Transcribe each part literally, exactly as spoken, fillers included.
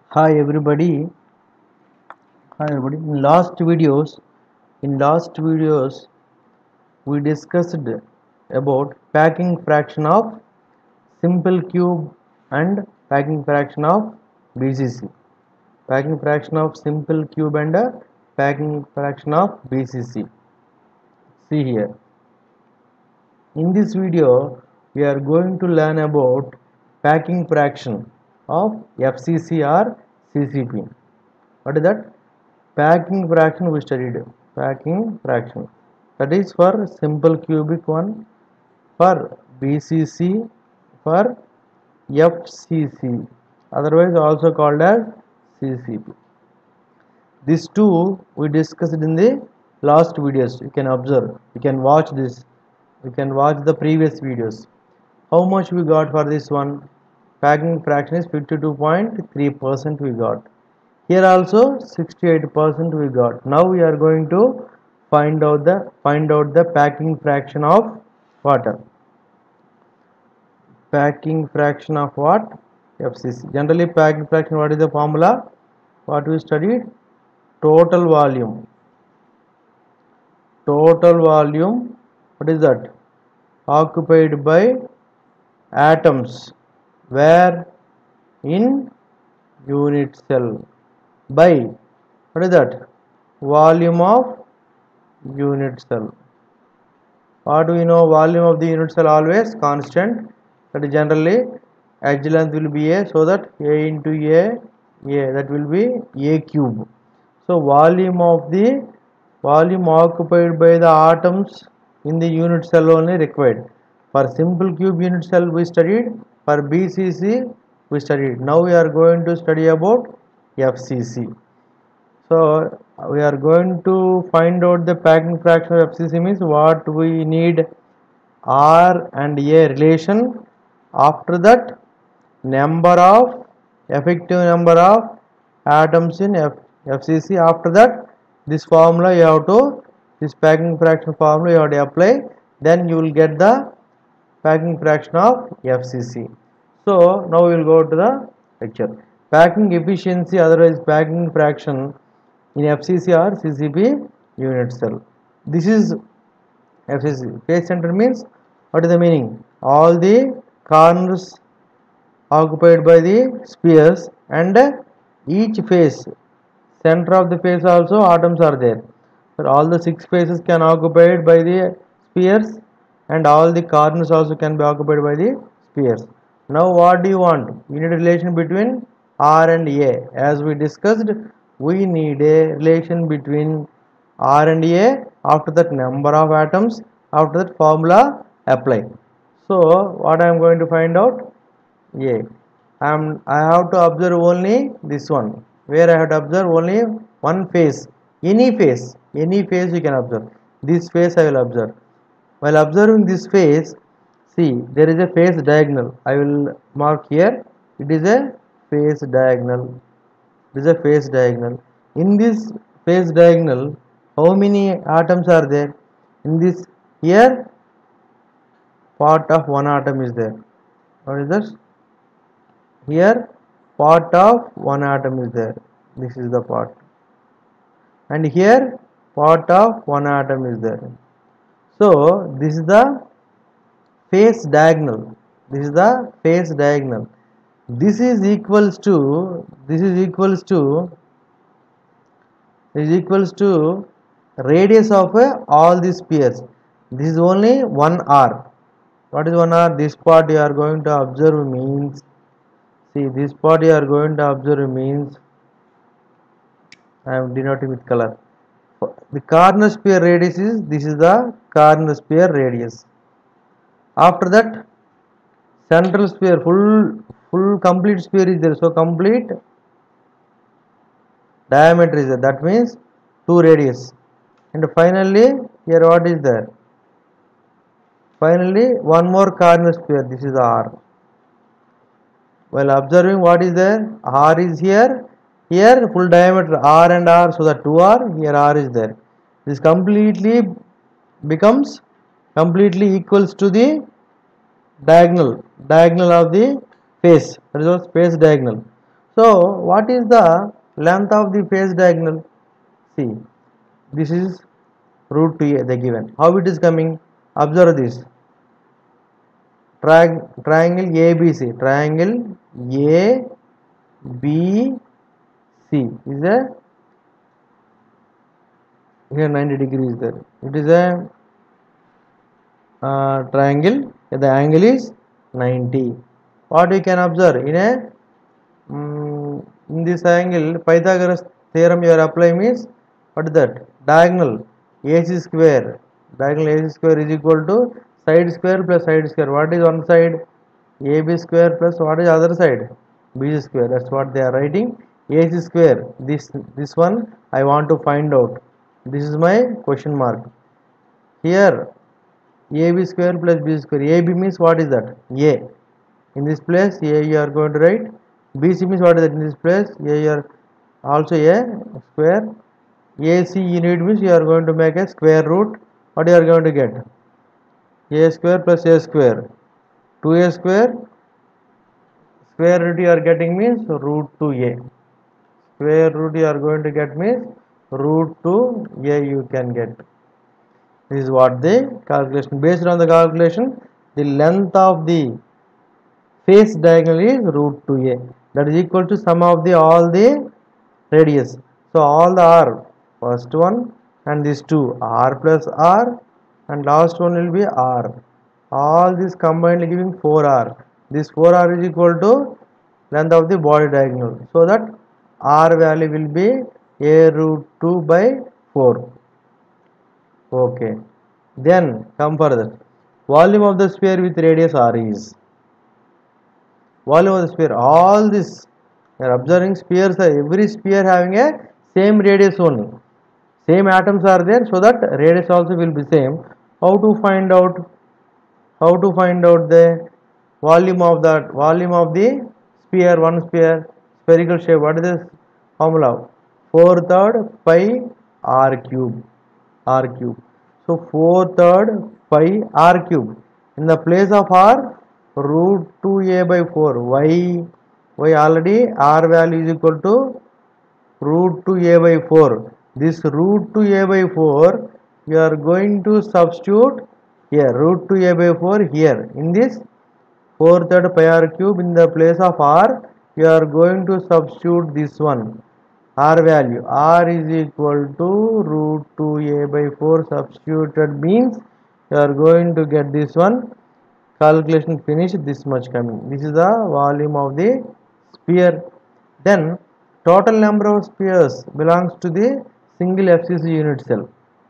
Hi everybody. Hi everybody. In last videos, in last videos, we discussed about packing fraction of simple cube and packing fraction of B C C. Packing fraction of simple cube and uh, packing fraction of B C C. See here. In this video, we are going to learn about packing fraction of F C C or C C P. What is that? Packing fraction we studied. Packing fraction. That is for simple cubic one, for B C C, for F C C. Otherwise also called as C C P. These two we discussed in the last videos. You can observe. You can watch this. You can watch the previous videos. How much we got for this one? Packing fraction is fifty-two point three percent we got. Here also sixty-eight percent we got. Now we are going to find out the find out the packing fraction of water. Packing fraction of what? F C C. Generally packing fraction, what is the formula? What we studied? Total volume. Total volume, what is that? Occupied by atoms. Where? In unit cell. By, what is that? Volume of unit cell. What do we know? Volume of the unit cell always constant. That is generally edge length will be a, so that a into a, a that will be a cube. So volume of the volume occupied by the atoms in the unit cell only required. For simple cube unit cell we studied. For B C C we studied. Now we are going to study about F C C. So we are going to find out the packing fraction of F C C means what we need R and A relation. After that, number of effective number of atoms in F FCC. After that, this formula you have to this packing fraction formula you have to apply. Then you will get the packing fraction of F C C. So now we will go to the lecture. Packing efficiency, otherwise packing fraction in F C C or C C P unit cell. This is F C C. Face center means, what is the meaning? All the corners occupied by the spheres, and each face, center of the face also atoms are there. So all the six faces can occupied by the spheres, and all the corners also can be occupied by the spheres. Now what do you want? You need a relation between R and A. As we discussed, we need a relation between R and A. After that, number of atoms. After that, formula apply. So what I am going to find out? A. I am I have to observe only this one. Where I have to observe only one face. Any face. Any face you can observe. This face I will observe. While observing this face, see, there is a face diagonal. I will mark here. It is a face diagonal. It is a face diagonal. In this face diagonal, how many atoms are there? In this, here, part of one atom is there. What is this? Here, part of one atom is there. This is the part. And here, part of one atom is there. So this is the face diagonal. This is the face diagonal. This is equals to this is equals to is equals to radius of uh, all these spheres. This is only one R. What is one R? This part you are going to observe means, see, this part you are going to observe means, I am denoting with color. The corner sphere radius is, this is the corner sphere radius. After that, central sphere, full full complete sphere is there. So complete diameter is there. That means two radius. And finally, here what is there? Finally, one more corner sphere. This is R. While observing, what is there? R is here. Here full diameter R and R, so that two R. Here R is there. This completely becomes completely equals to the diagonal diagonal of the face. That is what face diagonal. So what is the length of the face diagonal? See, this is root two a, they given. How it is coming? Observe this. Tri triangle A B C. Triangle A B C is a, here ninety degrees there. It is a uh, triangle. The angle is ninety. What we can observe in a um, in this angle, Pythagoras theorem you are applying means what is that? Diagonal A C square. Diagonal A C square is equal to side square plus side square. What is one side? A B square plus what is other side? B C square. That's what they are writing. A C square. This this one I want to find out. This is my question mark. Here A B square plus B square. A B means what is that? A. In this place A you are going to write. B C means what is that? In this place A you are also A square. A C you need means you are going to make a square root. What you are going to get? A square plus A square. two A square. Square root you are getting means root two A. Square root you are going to get means root two A you can get. This is what the calculation. Based on the calculation, the length of the face diagonal is root two A. That is equal to sum of the all the radius. So all the R, first one and these two, R plus R, and last one will be R. All this combined giving four R. This four R is equal to length of the body diagonal. So that R value will be A root two by four. Okay. Then come further. Volume of the sphere with radius R is. Volume of the sphere. All this you are observing spheres. Every sphere having a same radius only. Same atoms are there, so that radius also will be same. How to find out? How to find out the volume of that volume of the sphere? One sphere, spherical shape. What is this formula? four third pi r cube. R cube. So four third pi r cube. In the place of r, root two a by four. Why? Why already r value is equal to root two a by four. This root two a by four you are going to substitute here. Root two a by four here. In this four third pi r cube, in the place of r you are going to substitute this one. R value. R is equal to root two a by four substituted means you are going to get this one. Calculation finished, this much coming. This is the volume of the sphere. Then total number of spheres belongs to the single F C C unit cell.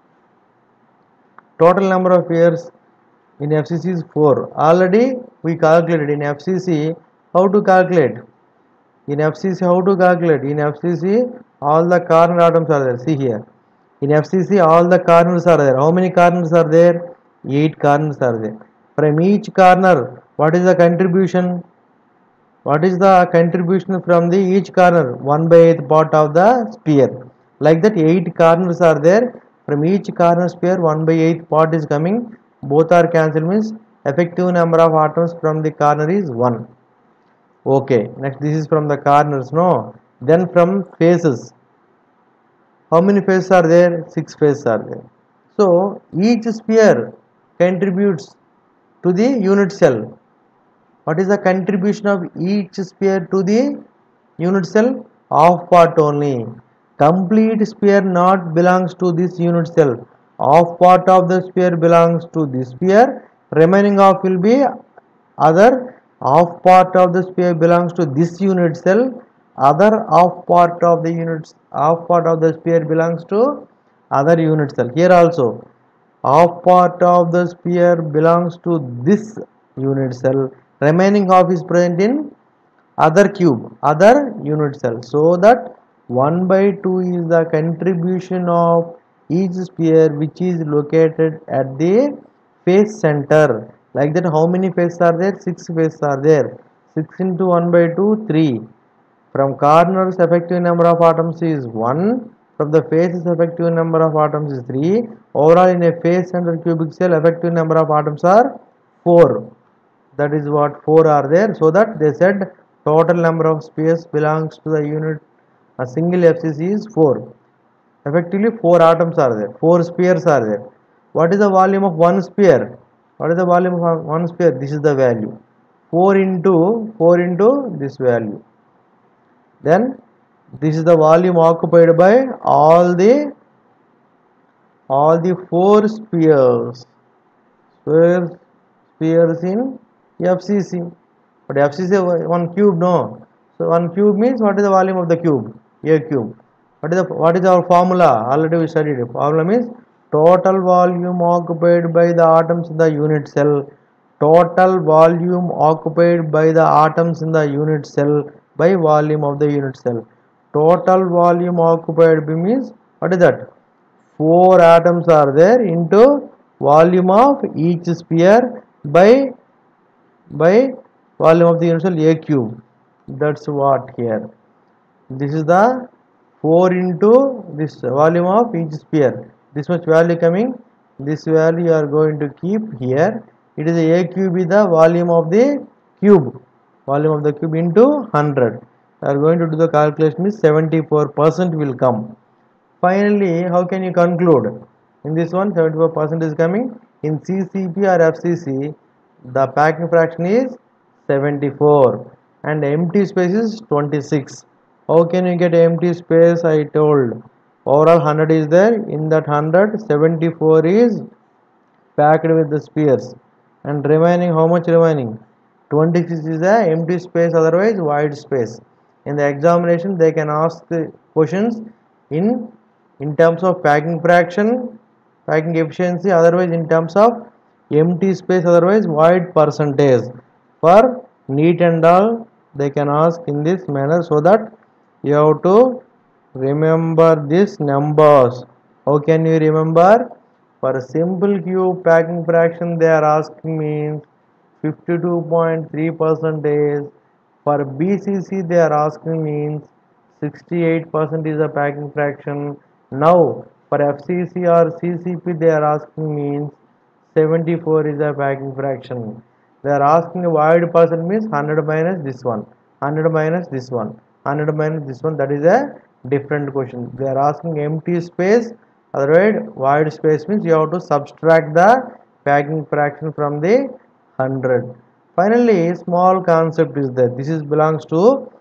Total number of spheres in F C C is four. Already we calculated in F C C. How to calculate? In F C C, how to calculate? In F C C, all the corner atoms are there. See here. In F C C, all the corners are there. How many corners are there? eight corners are there. From each corner, what is the contribution? What is the contribution from the each corner? one by eighth part of the sphere. Like that, eight corners are there. From each corner sphere, one by eighth part is coming. Both are cancelled means effective number of atoms from the corner is one. Okay, next this is from the corners, no? Then from faces. How many faces are there? Six faces are there. So each sphere contributes to the unit cell. What is the contribution of each sphere to the unit cell? Half part only. Complete sphere not belongs to this unit cell. Half part of the sphere belongs to this sphere. Remaining half will be other. Half part of the sphere belongs to this unit cell. Other half part of the units half part of the sphere belongs to other unit cell. Here also half part of the sphere belongs to this unit cell. Remaining half is present in other cube, other unit cell. So that one by two is the contribution of each sphere which is located at the face center. Like that, how many faces are there? Six faces are there. six into one by two, three. From corners, effective number of atoms is one. From the faces, effective number of atoms is three. Overall, in a face center cubic cell, effective number of atoms are four. That is what four are there. So that they said total number of spheres belongs to the unit a single F C C is four. Effectively four atoms are there, four spheres are there. What is the volume of one sphere? What is the volume of one sphere? This is the value, four into four into this value. Then this is the volume occupied by all the all the four spheres spheres spheres in F C C. But F C C one cube, no. So one cube means what is the volume of the cube? A cube. What is the what is our formula? Already we studied it. Formula means total volume occupied by the atoms in the unit cell. Total volume occupied by the atoms in the unit cell by volume of the unit cell. Total volume occupied by means what is that? Four atoms are there into volume of each sphere by by volume of the unit cell A cube. That's what here. This is the four into this volume of each sphere. This much value coming. This value you are going to keep here. It is A cube is the volume of the cube. Volume of the cube into one hundred. You are going to do the calculation is seventy-four percent will come. Finally, how can you conclude? In this one, seventy-four percent is coming. In C C P or F C C, the packing fraction is seventy-four and empty space is twenty-six. How can you get empty space? I told overall one hundred is there. In that one hundred, seventy-four is packed with the spheres, and remaining, how much remaining? twenty-six is the empty space, otherwise void space. In the examination they can ask the questions in in terms of packing fraction, packing efficiency, otherwise in terms of empty space, otherwise void percentage. For neat and all they can ask in this manner, so that you have to remember these numbers. How can you remember? For a simple cube packing fraction they are asking means fifty-two point three percentage. For B C C they are asking means sixty-eight percent is the packing fraction. Now for F C C or C C P they are asking means seventy-four is the packing fraction. They are asking a void percent means one hundred minus this one, one hundred minus this one, one hundred minus this one. That is a different question. They are asking empty space, otherwise void space means you have to subtract the packing fraction from the one hundred. Finally, small concept is that this is belongs to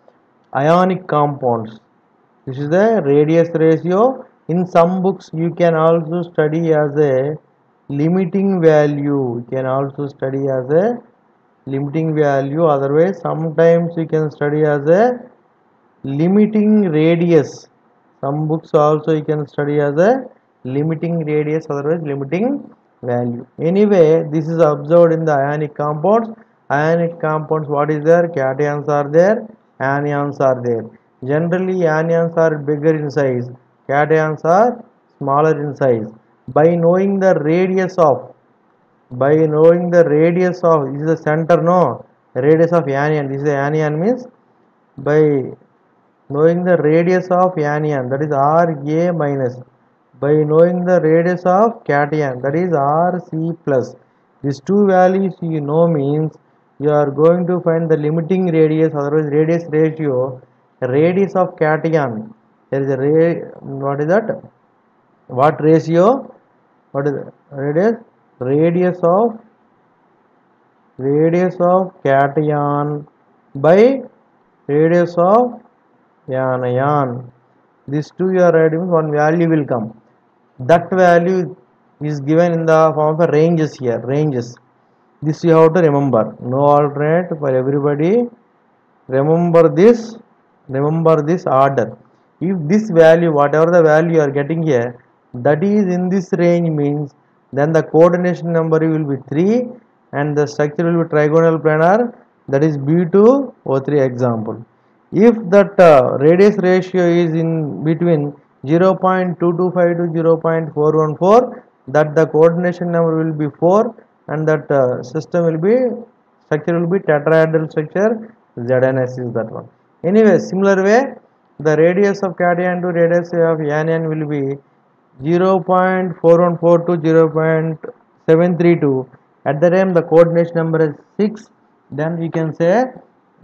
ionic compounds. This is the radius ratio. In some books you can also study as a limiting value. You can also study as a limiting value, otherwise sometimes you can study as a limiting radius. Some books also you can study as a limiting radius, otherwise limiting value. Anyway, this is observed in the ionic compounds. Ionic compounds, what is there? Cations are there, anions are there. Generally anions are bigger in size, cations are smaller in size. By knowing the radius of by knowing the radius of, this is the center, no, radius of anion, this is the anion means, by knowing the radius of anion, that is R A minus, by knowing the radius of cation, that is R C plus, these two values you know means you are going to find the limiting radius, otherwise radius ratio. Radius of cation, there is a ray, what is that, what ratio, what is the radius? Radius of radius of cation by radius of anion. These two you are writing, one value will come. That value is given in the form of ranges here, ranges. This you have to remember. No alternate for everybody. Remember this, remember this order. If this value, whatever the value you are getting here, that is in this range means, then the coordination number will be three and the structure will be trigonal planar, that is B two O three example. If that uh, radius ratio is in between zero point two two five to zero point four one four, that the coordination number will be four and that uh, system will be, structure will be tetrahedral structure, Z N S is that one. Anyway, similar way, the radius of cation to radius of anion will be zero point four one four to zero point seven three two. At the time the coordination number is six, then we can say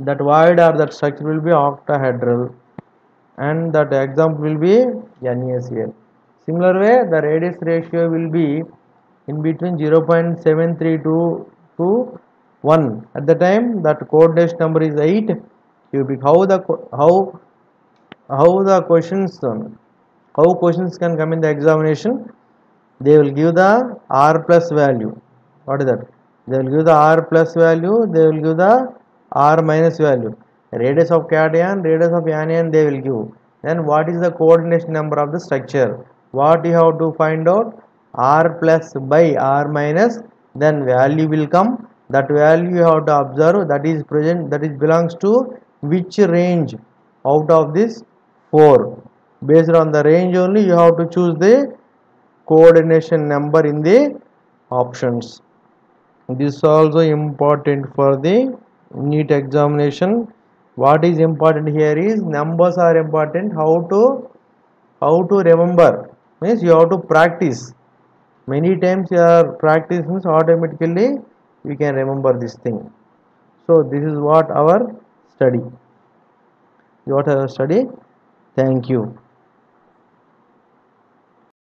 that void or that structure will be octahedral, and that example will be NaCl. Similar way, the radius ratio will be in between zero point seven three two to one. At the time that coordination number is eight cubic. How the how how the questions how questions can come in the examination? They will give the R plus value. What is that? They will give the R plus value, they will give the R minus value. Radius of cation, radius of anion they will give. Then what is the coordination number of the structure? What you have to find out? R plus by R minus, then value will come. That value you have to observe, that is present, that is belongs to which range out of this four. Based on the range only you have to choose the coordination number in the options. This is also important for the NEET examination. What is important here is numbers are important. How to how to remember means you have to practice. Many times your practice means automatically you can remember this thing. So this is what our study. What our study. Thank you.